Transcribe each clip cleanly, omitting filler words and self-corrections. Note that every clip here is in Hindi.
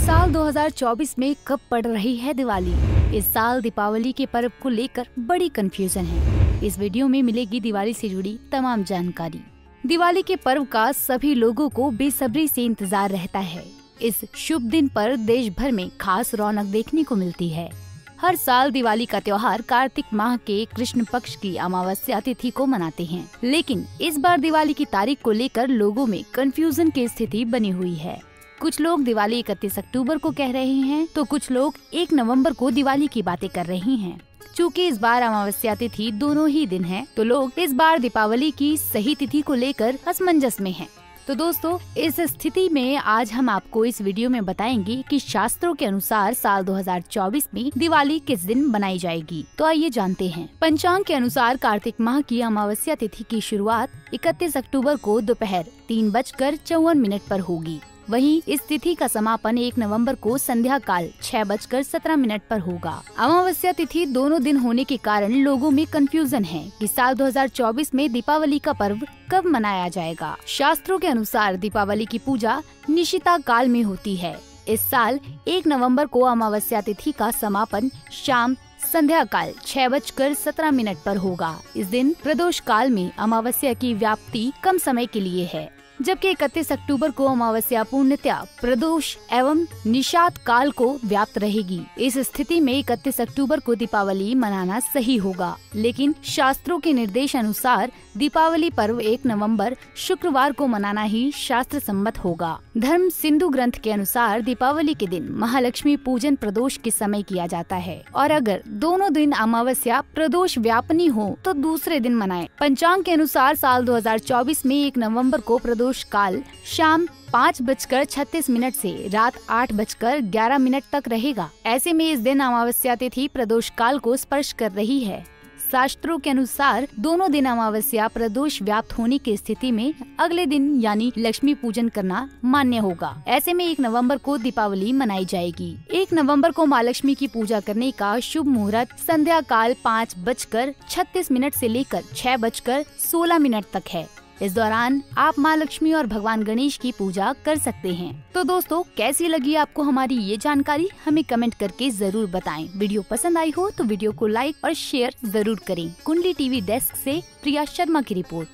साल 2024 में कब पड़ रही है दिवाली? इस साल दीपावली के पर्व को लेकर बड़ी कंफ्यूजन है। इस वीडियो में मिलेगी दिवाली से जुड़ी तमाम जानकारी। दिवाली के पर्व का सभी लोगों को बेसब्री से इंतजार रहता है। इस शुभ दिन पर देश भर में खास रौनक देखने को मिलती है। हर साल दिवाली का त्योहार कार्तिक माह के कृष्ण पक्ष की अमावस्या तिथि को मनाते हैं, लेकिन इस बार दिवाली की तारीख को लेकर लोगों में कंफ्यूजन की स्थिति बनी हुई है। कुछ लोग दिवाली 31 अक्टूबर को कह रहे हैं, तो कुछ लोग 1 नवंबर को दिवाली की बातें कर रहे हैं। चूँकि इस बार अमावस्या तिथि दोनों ही दिन है, तो लोग इस बार दीपावली की सही तिथि को लेकर असमंजस में हैं। तो दोस्तों, इस स्थिति में आज हम आपको इस वीडियो में बताएंगे कि शास्त्रों के अनुसार साल 2024 में दिवाली किस दिन मनाई जाएगी। तो आइए जानते हैं। पंचांग के अनुसार कार्तिक माह की अमावस्या तिथि की शुरुआत 31 अक्टूबर को दोपहर 3:54 पर होगी। वहीं इस तिथि का समापन 1 नवंबर को संध्या काल 6:17 पर होगा। अमावस्या तिथि दोनों दिन होने के कारण लोगों में कंफ्यूजन है कि साल 2024 में दीपावली का पर्व कब मनाया जाएगा। शास्त्रों के अनुसार दीपावली की पूजा निशिता काल में होती है। इस साल 1 नवंबर को अमावस्या तिथि का समापन शाम संध्या काल 6:17 पर होगा। इस दिन प्रदोष काल में अमावस्या की व्याप्ति कम समय के लिए है, जबकि 31 अक्टूबर को अमावस्या पूर्णतया प्रदोष एवं निषाद काल को व्याप्त रहेगी। इस स्थिति में 31 अक्टूबर को दीपावली मनाना सही होगा, लेकिन शास्त्रों के निर्देश अनुसार दीपावली पर्व 1 नवंबर शुक्रवार को मनाना ही शास्त्र सम्मत होगा। धर्म सिंधु ग्रंथ के अनुसार दीपावली के दिन महालक्ष्मी पूजन प्रदोष के समय किया जाता है, और अगर दोनों दिन अमावस्या प्रदोष व्यापनी हो तो दूसरे दिन मनाएं। पंचांग के अनुसार साल 2024 में 1 नवंबर को प्रदोष काल शाम 5:36 से रात 8:11 तक रहेगा। ऐसे में इस दिन अमावस्या तिथि प्रदोष काल को स्पर्श कर रही है। शास्त्रों के अनुसार दोनों दिन अमावस्या प्रदोष व्याप्त होने की स्थिति में अगले दिन यानी लक्ष्मी पूजन करना मान्य होगा। ऐसे में 1 नवंबर को दीपावली मनाई जाएगी। 1 नवंबर को माँ लक्ष्मी की पूजा करने का शुभ मुहूर्त संध्या काल 5:36 से लेकर 6:16 तक है। इस दौरान आप माँ लक्ष्मी और भगवान गणेश की पूजा कर सकते हैं। तो दोस्तों, कैसी लगी आपको हमारी ये जानकारी, हमें कमेंट करके जरूर बताएं। वीडियो पसंद आई हो तो वीडियो को लाइक और शेयर जरूर करें। कुंडली टीवी डेस्क से प्रिया शर्मा की रिपोर्ट।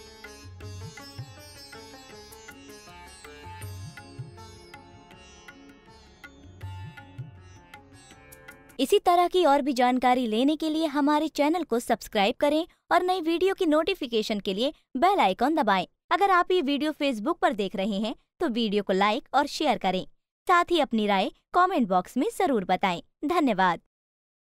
इसी तरह की और भी जानकारी लेने के लिए हमारे चैनल को सब्सक्राइब करें और नई वीडियो की नोटिफिकेशन के लिए बेल आइकॉन दबाएं। अगर आप ये वीडियो फेसबुक पर देख रहे हैं तो वीडियो को लाइक और शेयर करें। साथ ही अपनी राय कमेंट बॉक्स में जरूर बताएं। धन्यवाद।